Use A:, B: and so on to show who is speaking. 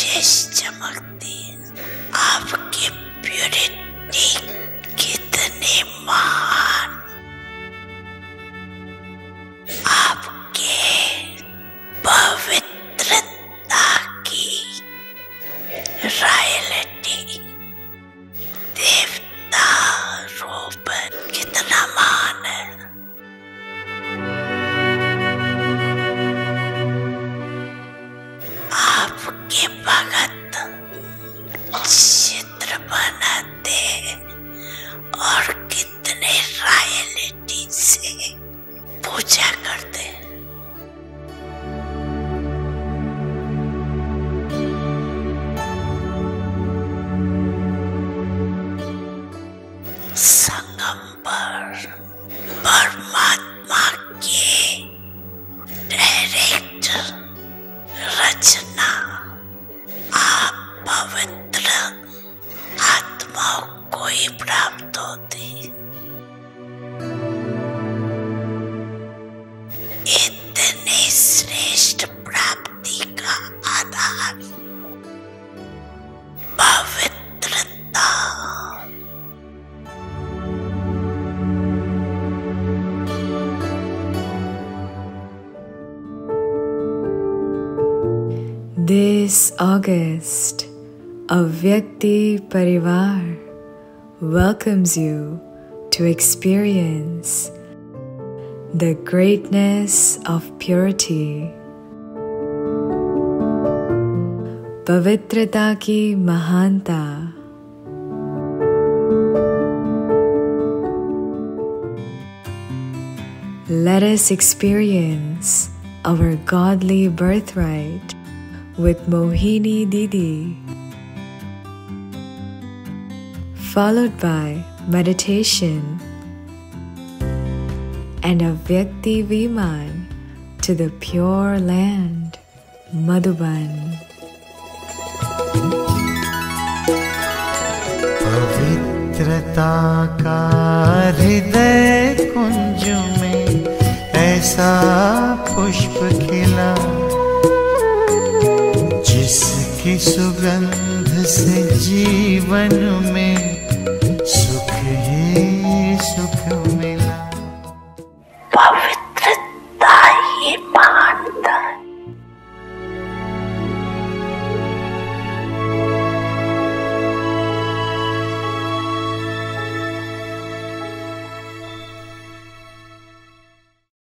A: देश चमकती, आपकी प्यूरिटी कितनी महान, आपके पवित्रता की रॉयल्टी, देवता रूप कितना महान है। आपके भगत चित्र बनाते और कितने रॉयल्टी से पूजा करते। संगम पर परमात्मा के डायरेक्ट रचना, आप पवित्र आत्माओं को ही प्राप्त होती। इतनी श्रेष्ठ प्राप्ति का आधार पवित्रता।
B: This August, Avyakti Parivar welcomes you to experience the greatness of purity, Pavitrata ki Mahanta. Let us experience our godly birthright with Mohini Didi, followed by meditation and a Vyakti Viman to the pure land, Madhuban.
C: पवित्रता का हृदय कुंज में ऐसा पुष्प खिला, जिसकी सुगंध से जीवन में